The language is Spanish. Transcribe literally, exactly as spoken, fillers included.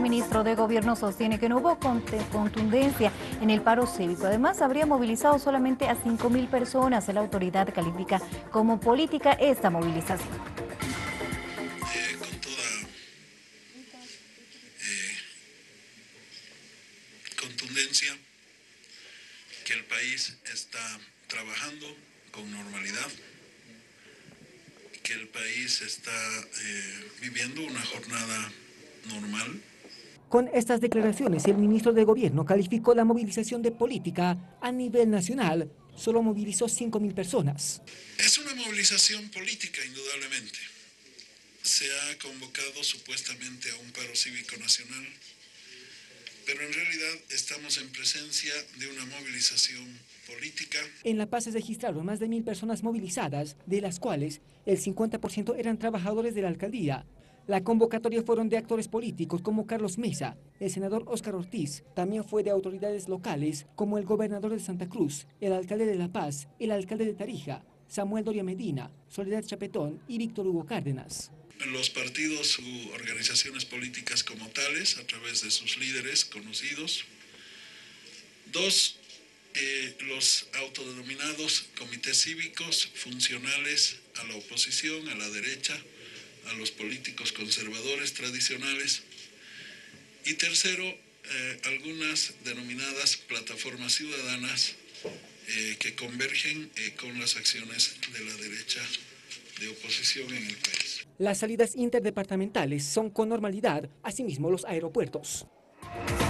ministro de Gobierno sostiene que no hubo contundencia en el paro cívico. Además, habría movilizado solamente a cinco mil personas. La autoridad califica como política esta movilización. Eh, con toda eh, contundencia que el país está trabajando con normalidad, que el país está eh, viviendo una jornada normal. Con estas declaraciones, el ministro de Gobierno calificó la movilización de política a nivel nacional. Solo movilizó cinco mil personas. Es una movilización política, indudablemente. Se ha convocado supuestamente a un paro cívico nacional, pero en realidad estamos en presencia de una movilización política. En La Paz se registraron más de mil personas movilizadas, de las cuales el cincuenta por ciento eran trabajadores de la alcaldía. La convocatoria fueron de actores políticos como Carlos Mesa, el senador Óscar Ortiz. También fue de autoridades locales como el gobernador de Santa Cruz, el alcalde de La Paz, el alcalde de Tarija, Samuel Doria Medina, Soledad Chapetón y Víctor Hugo Cárdenas. Los partidos u organizaciones políticas como tales, a través de sus líderes conocidos. Dos, eh, los autodenominados comités cívicos funcionales a la oposición, a la derecha, a los políticos conservadores tradicionales. Y tercero, eh, algunas denominadas plataformas ciudadanas eh, que convergen eh, con las acciones de la derecha de oposición en el país. Las salidas interdepartamentales son con normalidad, asimismo los aeropuertos.